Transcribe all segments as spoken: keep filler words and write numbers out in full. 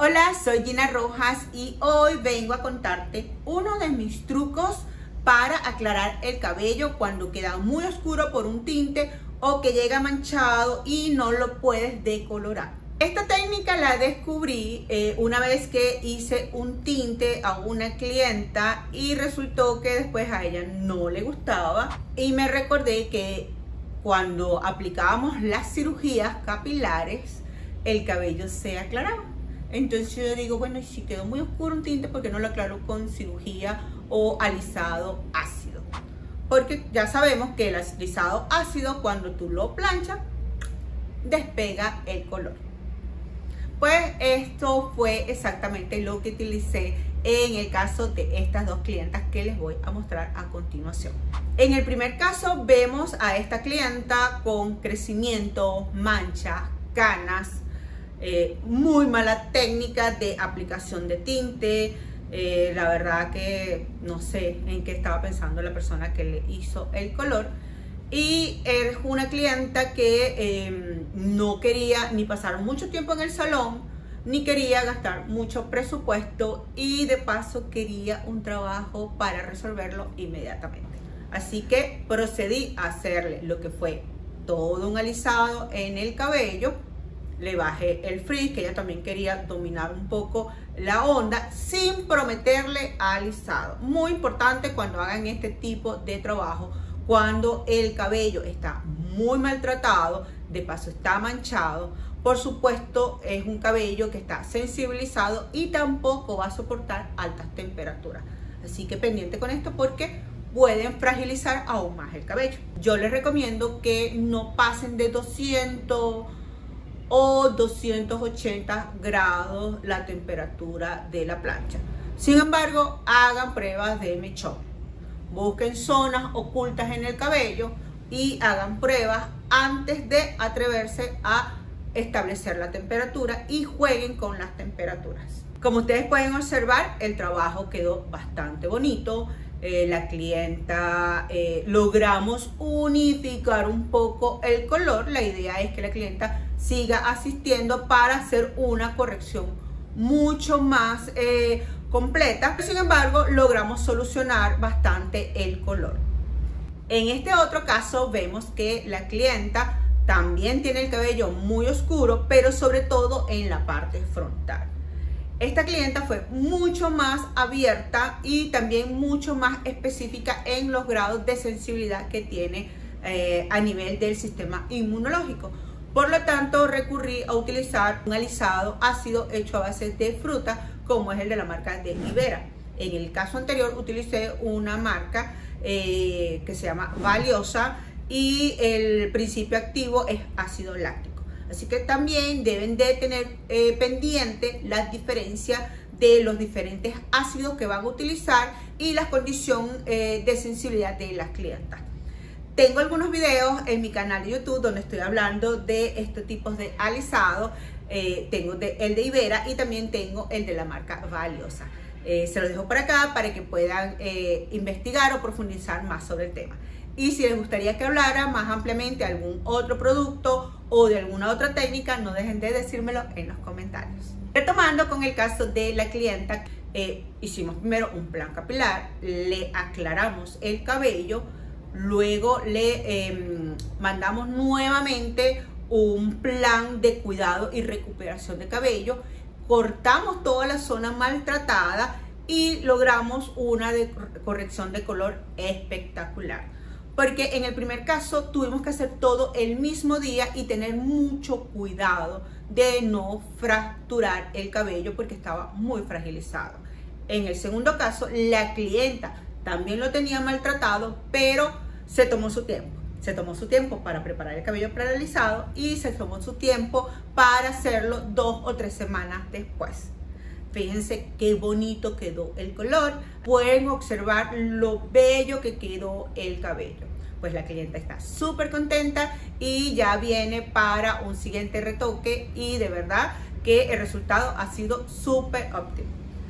Hola, soy Gina Rojas y hoy vengo a contarte uno de mis trucos para aclarar el cabello cuando queda muy oscuro por un tinte o que llega manchado y no lo puedes decolorar. Esta técnica la descubrí eh, una vez que hice un tinte a una clienta y resultó que después a ella no le gustaba y me recordé que cuando aplicábamos las cirugías capilares el cabello se aclaraba. Entonces yo digo, bueno, y si quedó muy oscuro un tinte, ¿por qué no lo aclaro con cirugía o alisado ácido? Porque ya sabemos que el alisado ácido, cuando tú lo planchas, despega el color. Pues esto fue exactamente lo que utilicé en el caso de estas dos clientas que les voy a mostrar a continuación. En el primer caso vemos a esta clienta con crecimiento, manchas, canas, Eh, muy mala técnica de aplicación de tinte. Eh, la verdad que no sé en qué estaba pensando la persona que le hizo el color. Y es una clienta que eh, no quería ni pasar mucho tiempo en el salón, ni quería gastar mucho presupuesto y de paso quería un trabajo para resolverlo inmediatamente. Así que procedí a hacerle lo que fue todo un alisado en el cabello. Le bajé el frizz, que ella también quería dominar un poco la onda, sin prometerle alisado. Muy importante cuando hagan este tipo de trabajo, cuando el cabello está muy maltratado, de paso está manchado. Por supuesto, es un cabello que está sensibilizado y tampoco va a soportar altas temperaturas. Así que pendiente con esto porque pueden fragilizar aún más el cabello. Yo les recomiendo que no pasen de doscientos o doscientos ochenta grados la temperatura de la plancha. Sin embargo, hagan pruebas de mechón. Busquen zonas ocultas en el cabello y hagan pruebas antes de atreverse a establecer la temperatura y jueguen con las temperaturas. Como ustedes pueden observar, el trabajo quedó bastante bonito. Eh, la clienta eh, logramos unificar un poco el color. La idea es que la clienta siga asistiendo para hacer una corrección mucho más eh, completa. Sin embargo, logramos solucionar bastante el color. En este otro caso vemos que la clienta también tiene el cabello muy oscuro, pero sobre todo en la parte frontal. Esta clienta fue mucho más abierta y también mucho más específica en los grados de sensibilidad que tiene eh, a nivel del sistema inmunológico. Por lo tanto, recurrí a utilizar un alisado ácido hecho a base de fruta, como es el de la marca de Ibera. En el caso anterior utilicé una marca eh, que se llama Valiosa y el principio activo es ácido láctico. Así que también deben de tener eh, pendiente la diferencia de los diferentes ácidos que van a utilizar y la condición eh, de sensibilidad de las clientas. Tengo algunos videos en mi canal de YouTube donde estoy hablando de estos tipos de alisado. Eh, tengo de, el de Ibera y también tengo el de la marca Valiosa. Eh, se los dejo por acá para que puedan eh, investigar o profundizar más sobre el tema. Y si les gustaría que hablara más ampliamente de algún otro producto o de alguna otra técnica, no dejen de decírmelo en los comentarios. Retomando con el caso de la clienta, eh, hicimos primero un plan capilar, le aclaramos el cabello, luego le eh, mandamos nuevamente un plan de cuidado y recuperación de cabello, cortamos toda la zona maltratada y logramos una de corrección de color espectacular. Porque en el primer caso tuvimos que hacer todo el mismo día y tener mucho cuidado de no fracturar el cabello porque estaba muy fragilizado. En el segundo caso, la clienta también lo tenía maltratado, pero se tomó su tiempo. Se tomó su tiempo para preparar el cabello para el alisado y se tomó su tiempo para hacerlo dos o tres semanas después. Fíjense qué bonito quedó el color. Pueden observar lo bello que quedó el cabello. Pues la clienta está súper contenta y ya viene para un siguiente retoque y de verdad que el resultado ha sido súper óptimo.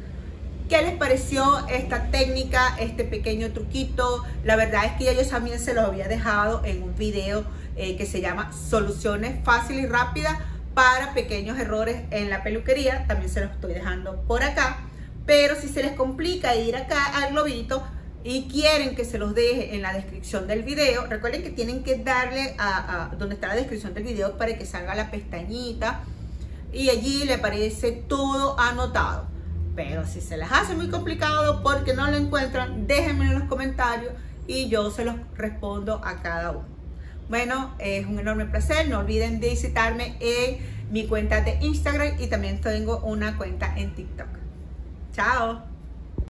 ¿Qué les pareció esta técnica, este pequeño truquito? La verdad es que ya yo también se los había dejado en un video eh, que se llama Soluciones Fáciles y Rápidas para pequeños errores en la peluquería. También se los estoy dejando por acá. Pero si se les complica ir acá al globito y quieren que se los deje en la descripción del video, recuerden que tienen que darle a, a donde está la descripción del video para que salga la pestañita y allí le aparece todo anotado. Pero si se les hace muy complicado porque no lo encuentran, déjenme en los comentarios y yo se los respondo a cada uno. Bueno, es un enorme placer. No olviden de visitarme en mi cuenta de Instagram y también tengo una cuenta en TikTok. Chao.